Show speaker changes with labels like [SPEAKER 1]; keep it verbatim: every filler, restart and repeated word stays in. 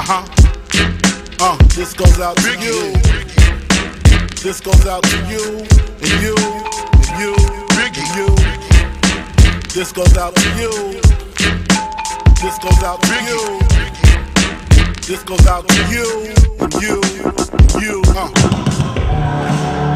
[SPEAKER 1] Uh-huh. Uh, this goes out to you. This goes out to you, and you, and you, and you. This goes out to you. This goes out to you. This goes out to you, and you, and you. Uh.